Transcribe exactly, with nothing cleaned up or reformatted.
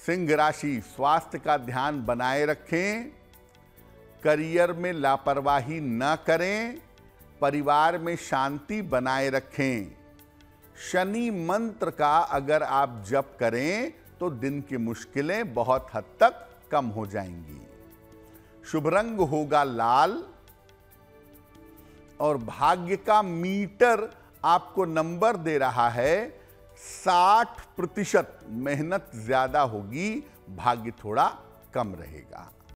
सिंह राशि, स्वास्थ्य का ध्यान बनाए रखें, करियर में लापरवाही न करें, परिवार में शांति बनाए रखें। शनि मंत्र का अगर आप जप करें तो दिन की मुश्किलें बहुत हद तक कम हो जाएंगी। शुभ रंग होगा लाल और भाग्य का मीटर आपको नंबर दे रहा है साठ प्रतिशत। मेहनत ज्यादा होगी, भाग्य थोड़ा कम रहेगा।